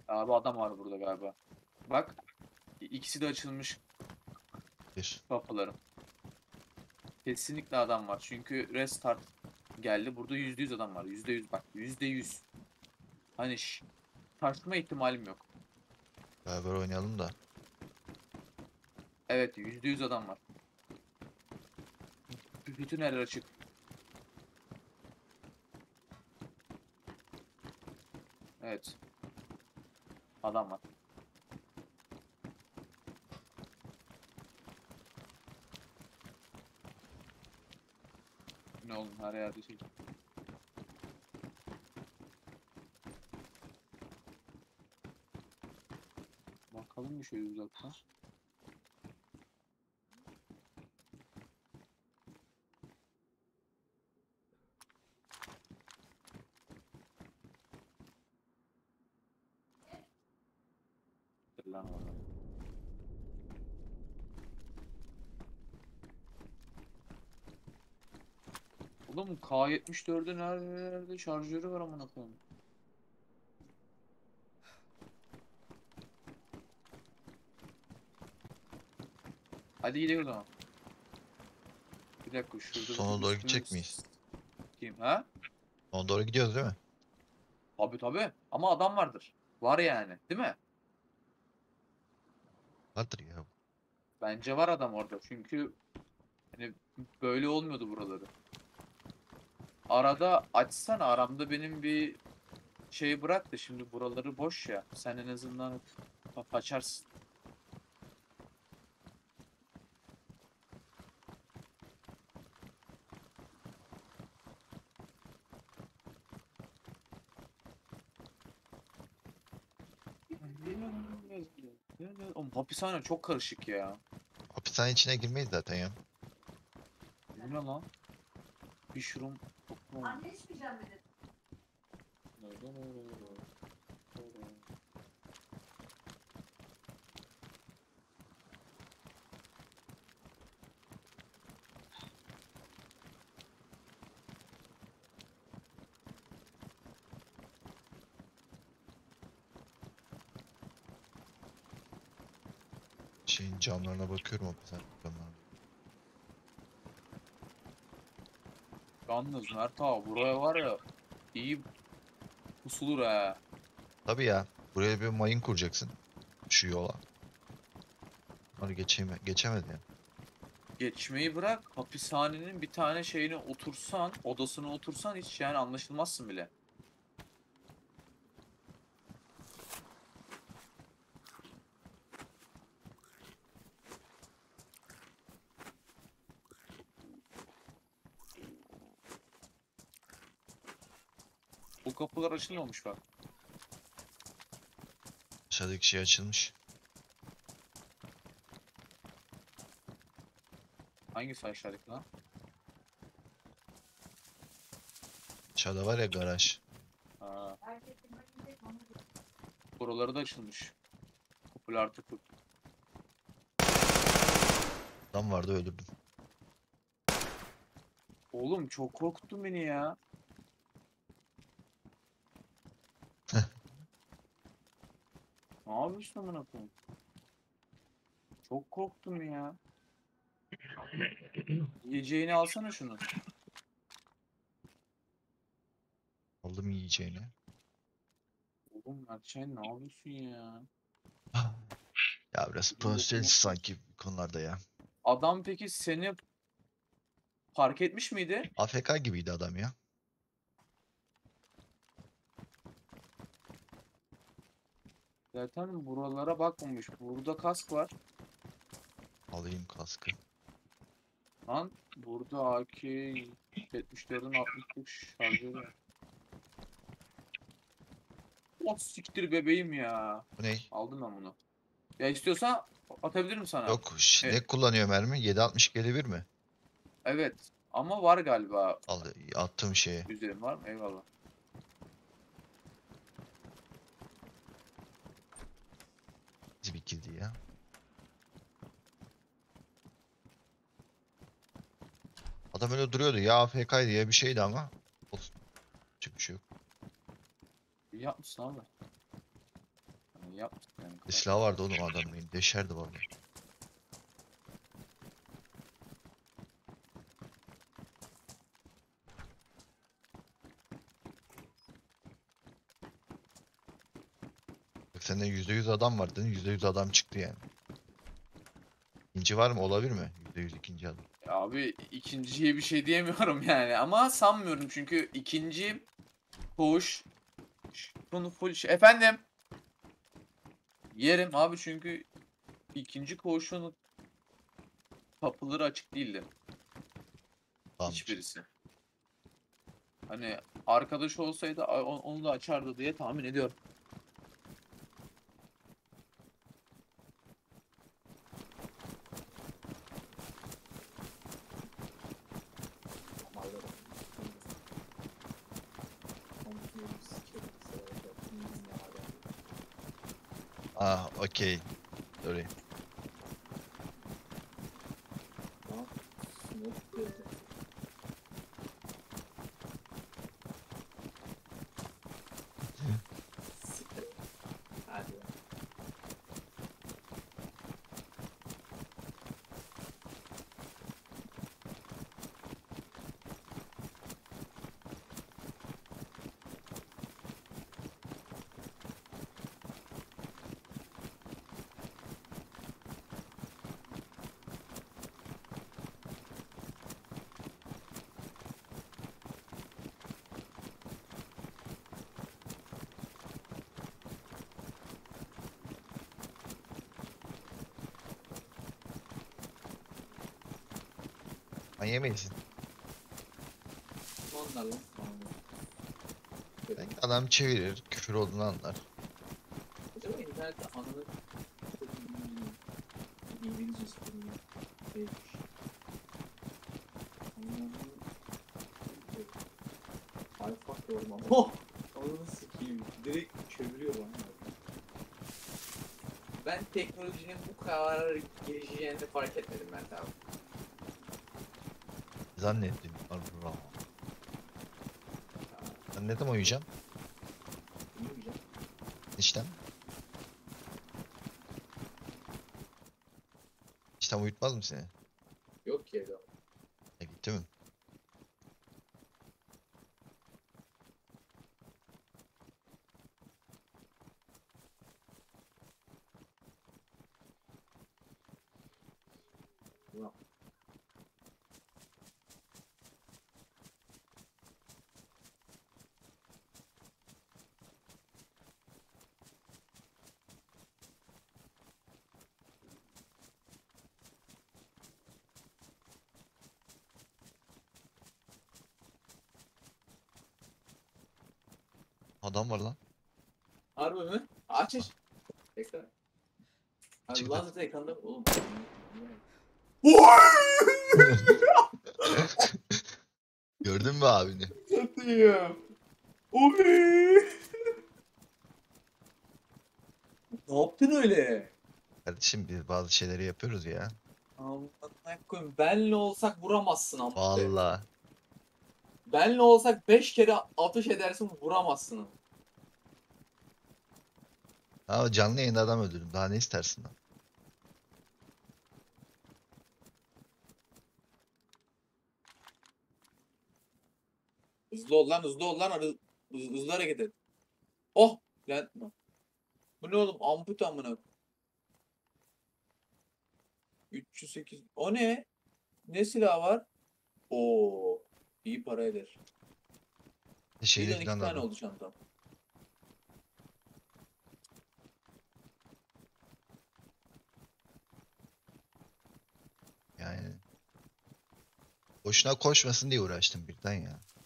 Abi adam var burada galiba. Bak, ikisi de açılmış Bir. kapıların. Kesinlikle adam var. Çünkü restart geldi. Burada %100 adam var. %100 bak. %100. Hani taşma ihtimalim yok. Beraber oynayalım da. Evet, %100 adam var. Bütün her açık. Evet. Adam var. Ne oğlum, her yerde şey. Bakalım mı şöyle uzaktan? Dur lan orada. Oğlum K74'ün nerede şarjörü var amına koyayım. Hadi gidelim o zaman. Bir dakika, şurada Sona bir doğru üstümü gidecek miyiz? s**eyim ha? Sona doğru gidiyoruz değil mi? Tabii tabii. Ama adam vardır. Var yani, değil mi? Vardır ya. Bence var adam orada. Çünkü hani böyle olmuyordu buraları. Arada açsana, aramda benim bir şey bırak da şimdi buraları boş ya. Sen en azından açarsın. Oğlum hapishane çok karışık ya. Hapishane içine girmeyiz zaten ya. Bu ne lan? Bir şurum. Anne içmeyeceğim dedi. Şeyin camlarına bakıyorum hapishane camlarına. Yalnız Mert abi, buraya var ya, iyi pusulur ha. Tabii ya. Buraya bir mayın kuracaksın. Şu yola. Onları geçemedi yani. Geçmeyi bırak, hapishanenin bir tane şeyine otursan, odasına otursan hiç yani anlaşılmazsın bile. Bu kapılar açılmamış bak. Aşağıdaki şey açılmış. Hangisi aşağıdaki lan? Aşağıda var ya garaj. Ha, Herkesin başında konu. buraları da açılmış. Kapılar artık. Adam vardı öldürdüm. Oğlum çok korkuttun beni ya. Ne yapıyorsun amına koyayım? Çok korktum ya. Yiyeceğini alsana şunu. Aldım yiyeceğini. Oğlum Mertcan, ne yapıyorsun ya? Ya biraz profesyonel sanki bu konularda ya. Adam peki seni fark etmiş miydi? AFK gibiydi adam ya. Zaten buralara bakmamış. Burada kask var. Alayım kaskı. Lan burada AK-74'ün 60'lık şarjörü var. O siktir bebeğim ya. Bu ne? Aldım ben bunu. Ya istiyorsan atabilirim sana. Yok E, ne kullanıyor mermi? 7.62 gelebilir mi? evet. Ama var galiba. Al attım şeye. Üzerim var mı? Eyvallah. Bizi bitirdi ya. Adam öyle duruyordu ya AFK diye bir şeydi ama. Olsun. Hiçbir şey yok. İyi yapmışsın abi. yaptık yani. Bir silah vardı oğlum adamın. Deşerdi vallahi. Bak sende %100 adam var dedin. %100 adam çıktı yani. İkinci var mı? Olabilir mi? %100 ikinci adam. Abi ikinciye bir şey diyemiyorum yani ama sanmıyorum çünkü ikinci koğuş bunu full efendim yerim abi çünkü ikinci koğuşun kapıları açık değildi Tamam. hiçbirisi. Hani arkadaş olsaydı onu da açardı diye tahmin ediyorum. Damarlarım. Konuşuyoruz, sikerim, severim, Ah okey. Sorry. Lan, smoke geldi. Sikerim. Hadi ya. Sen yemeyiz. Onlar lan. Belki adam çevirir. Küfür olduğunu anlar. Acaba internette ananın İngilizcesi bilmiyor. Neymiş? Ay fuck yorma. Oh! Ananı sikeyim. Direkt çeviriyor bana. Ben teknolojinin bu kadar gelişeceğini fark etmedim ben abi. Zannettim. Allah. Sen ne zaman uyuyacaksın? Uyumayacağım. İşten. İşten uyutmaz mı seni? Yok ki evde. Gitti mi? Ulan. Adam var lan. Harbi mi? Aç. Ekran. Abi Çıktı. lan zaten ekranda oğlum. Gördün mü abini? Satayım. Oy. Ne yaptın öyle? Kardeşim biz bazı şeyleri yapıyoruz ya. Amına koyayım. Benle olsak vuramazsın amına. Vallahi. Benle olsak 5 kere atış edersin vuramazsın. Ha canlı yayında adam öldürdüm. Daha ne istersin lan? Hızlı ol lan hızlı ol lan. Hızlı hareket et. Oh! Lan. Bu ne oğlum? Amput amına. 308. O ne? Ne silah var? Oo. İyi para eder. Şeyde Birden 2 falan da tane adam. oldu çantam. Yani. Boşuna koşmasın diye uğraştım birden ya.